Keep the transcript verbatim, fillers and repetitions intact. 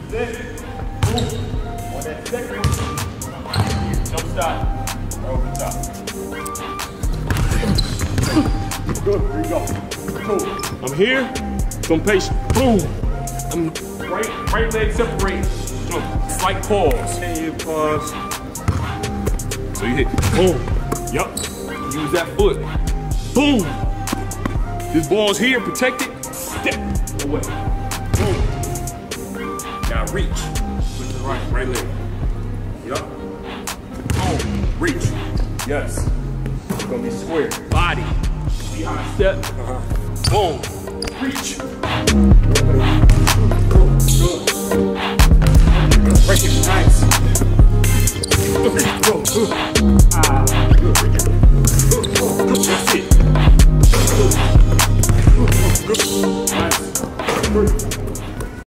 Then, boom. On that second one, don't stop. Right over the top. Good, here you go. Cool. I'm here, some patience. Boom. I'm right, right leg separated. Slight pause. And you pause. So you hit, boom. Yup. Use that foot. Boom. This ball's here, protected. Step away. Boom. Now reach. With the right, right leg. Yup. Boom. Reach. Yes. It's gonna be square. Body. Behind step. Uh-huh. Boom. Reach.